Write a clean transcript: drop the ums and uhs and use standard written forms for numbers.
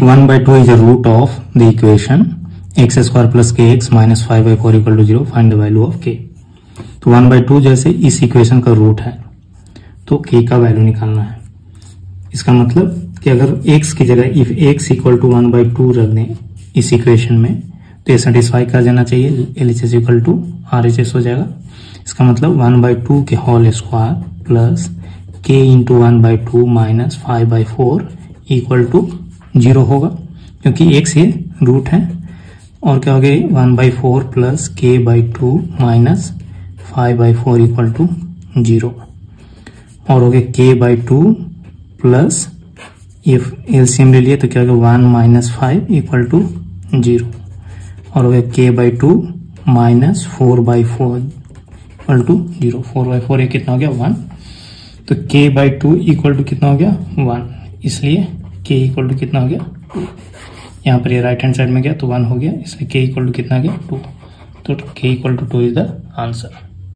1/2 is the root of the equation x square plus kx minus 5/4 equal to 0. Find the value of k. तो 1/2 जैसे इस equation का root है तो k का वैल्यू निकालना है। इसका मतलब कि अगर x की जगह इफ x इक्वल टू 1/2 रख दें इस इक्वेशन में तो ये सेटिस्फाई कर जाना चाहिए, LHS इक्वल टू RHS हो जाएगा। इसका मतलब 1/2 के whole square plus k into 1/2 minus 5/4 equal to 0 होगा, क्योंकि x ये रूट है। और क्या हो गया 1/4 plus k/2 minus 5/4 equal to 0 और हो गया k/2 प्लस इफ एलसीएम ले लिए तो क्या होगा 1 माइनस 5 इक्वल टू 0 और हो गया k/2 माइनस 4/4 इक्वल टू 0। 4/4 ये कितना हो गया 1, तो k/2 इक्वल टू कितना हो गया 1, इसलिए k इक्वल टू कितना हो गया 2। यहाँ पर ये राइट हैंड साइड में गया तो 1 हो गया, इसलिए k इक्वल टू कितना गया 2, तो k equal to 2 is the answer.